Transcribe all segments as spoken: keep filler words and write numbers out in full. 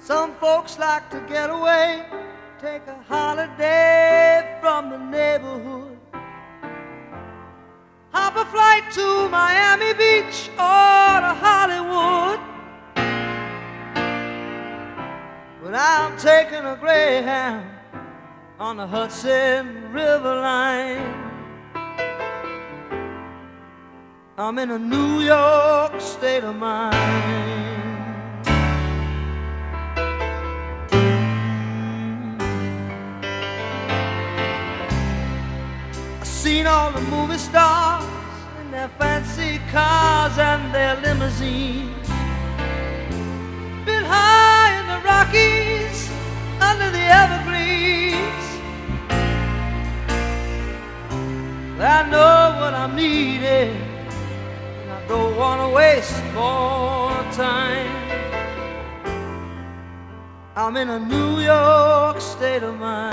Some folks like to get away, take a holiday from the neighborhood, hop a flight to Miami Beach or to Hollywood. But I'm taking a Greyhound on the Hudson River line. I'm in a New York state of mind. I've seen all the movie stars in their fancy cars and their limousines, been high in the Rockies under the evergreens. I know what I'm needing, don't want to waste more time. I'm in a New York state of mind.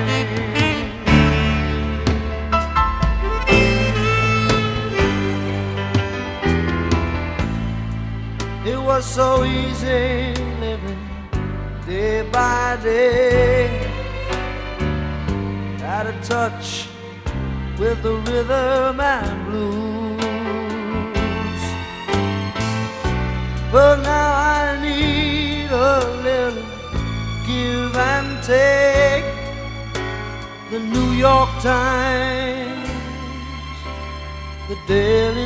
It was so easy living day by day, out of touch with the rhythm and blues. But now I need a little give and take. The New York Times, the Daily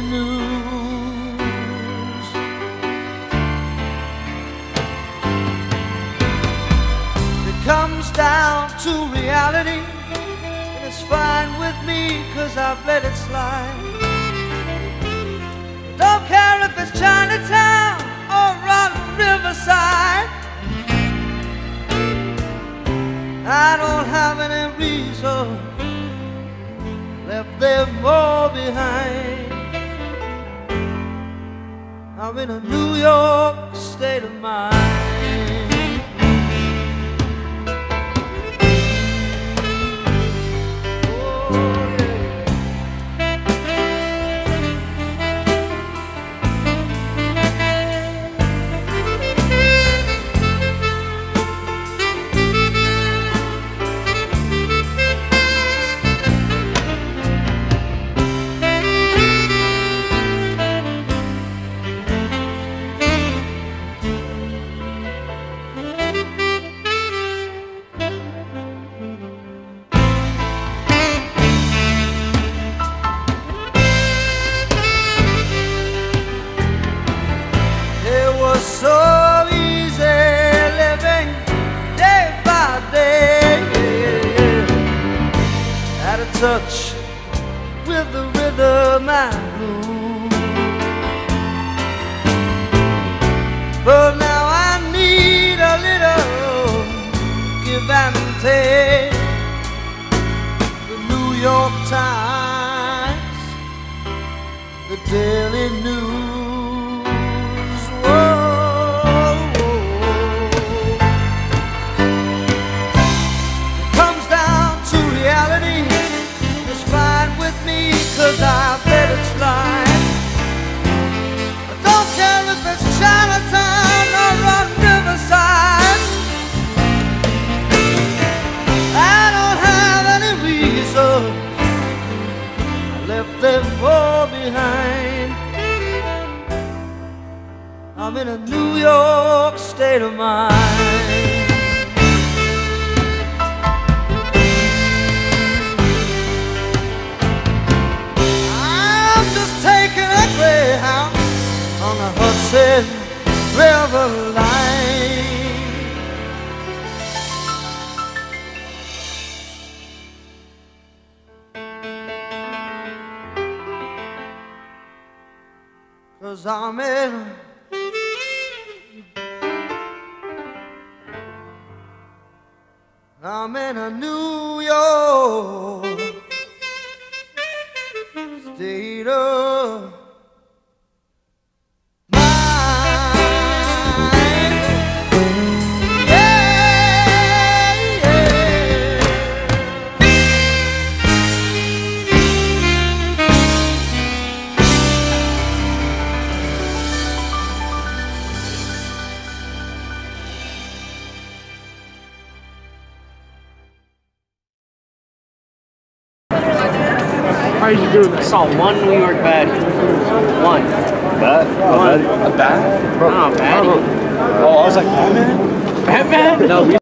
News. It comes down to reality, and it's fine with me 'cause I've let it slide. Don't care if it's Chinatown or on Riverside. I don't have any reason left them all behind. I'm in a New York state of mind. Touch with the rhythm and blues. But now I need a little give and take. The New York Times, the Daily News. Whoa, whoa. It comes down to reality, fine with me 'cause I've let it slide. I don't care if it's Chinatown or on Riverside. I don't have any reason, I left them all behind. I'm in a New York state of mind. Greyhound on the Hudson River line. 'Cause I'm in I'm in a New York state of How did you do that? I saw one New York baddie. One. Bat? One. A bat? No, baddie. Oh, I was like, Batman? Batman? No, we